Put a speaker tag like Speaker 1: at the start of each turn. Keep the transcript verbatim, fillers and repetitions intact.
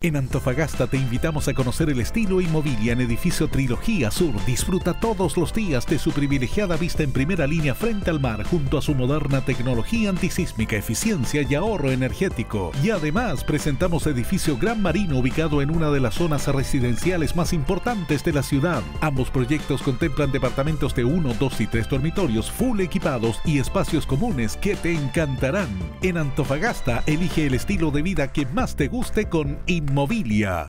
Speaker 1: En Antofagasta te invitamos a conocer el estilo Inmobilia en edificio Trilogía Sur. Disfruta todos los días de su privilegiada vista en primera línea frente al mar, junto a su moderna tecnología antisísmica, eficiencia y ahorro energético. Y además presentamos edificio Gran Marino, ubicado en una de las zonas residenciales más importantes de la ciudad. Ambos proyectos contemplan departamentos de uno, dos y tres dormitorios full equipados y espacios comunes que te encantarán. En Antofagasta, elige el estilo de vida que más te guste con Inmobilia.